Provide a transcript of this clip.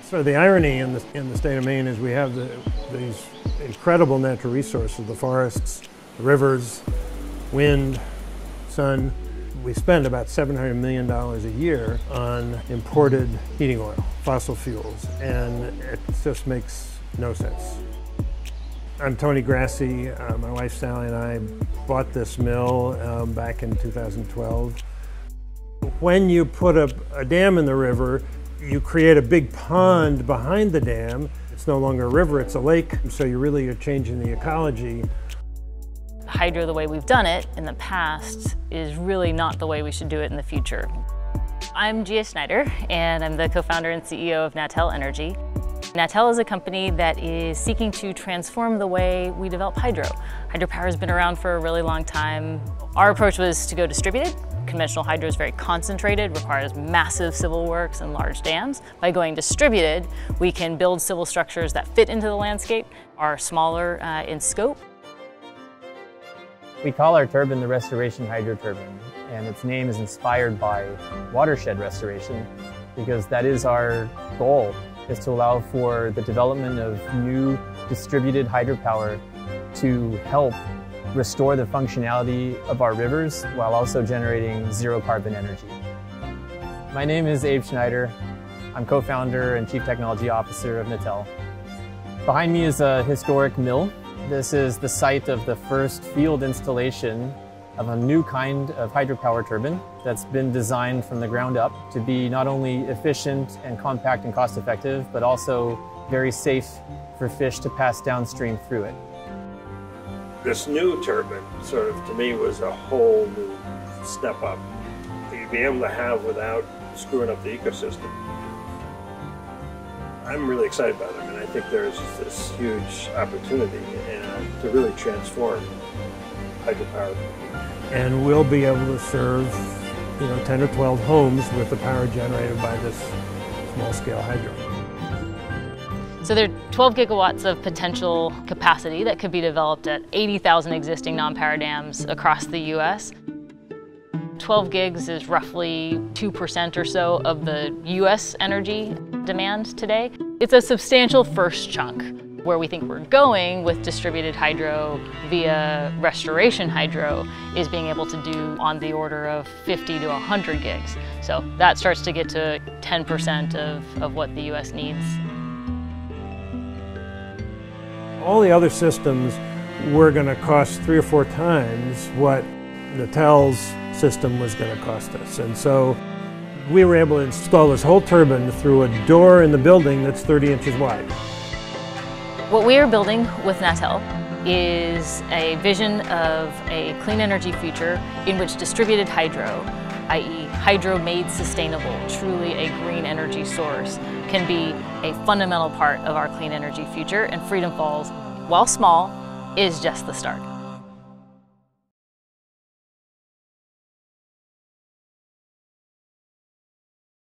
So the irony in the state of Maine is we have these incredible natural resources, the forests, the rivers, wind, sun. We spend about $700 million a year on imported heating oil, fossil fuels, and it just makes no sense. I'm Tony Grassi. My wife Sally and I bought this mill back in 2012. When you put a dam in the river, you create a big pond behind the dam. It's no longer a river, it's a lake, so you really are changing the ecology. Hydro, the way we've done it in the past, is really not the way we should do it in the future. I'm Schneider, and I'm the co-founder and CEO of Natel Energy. Natel is a company that is seeking to transform the way we develop hydro. Hydropower has been around for a really long time. Our approach was to go distributed. Conventional hydro is very concentrated, requires massive civil works and large dams. By going distributed, we can build civil structures that fit into the landscape, are smaller in scope. We call our turbine the Restoration Hydro Turbine, and its name is inspired by watershed restoration, because that is our goal, is to allow for the development of new distributed hydropower to help restore the functionality of our rivers while also generating zero carbon energy. My name is Schneider. I'm co-founder and chief technology officer of Natel. Behind me is a historic mill. This is the site of the first field installation of a new kind of hydropower turbine that's been designed from the ground up to be not only efficient and compact and cost effective, but also very safe for fish to pass downstream through it. This new turbine, sort of, to me, was a whole new step up that you'd be able to have without screwing up the ecosystem. I'm really excited about it. I mean, I think there's this huge opportunity to really transform hydropower. And we'll be able to serve, 10 or 12 homes with the power generated by this small-scale hydro. So there are 12 gigawatts of potential capacity that could be developed at 80,000 existing non-power dams across the US. 12 gigs is roughly 2% or so of the US energy demand today. It's a substantial first chunk. Where we think we're going with distributed hydro via restoration hydro is being able to do on the order of 50 to 100 gigs. So that starts to get to 10% of what the US needs. All the other systems were going to cost 3 or 4 times what Natel's system was going to cost us. And so we were able to install this whole turbine through a door in the building that's 30 inches wide. What we are building with Natel is a vision of a clean energy future in which distributed hydro, i.e. hydro made sustainable, truly a green energy source, can be a fundamental part of our clean energy future, and Freedom Falls, while small, is just the start.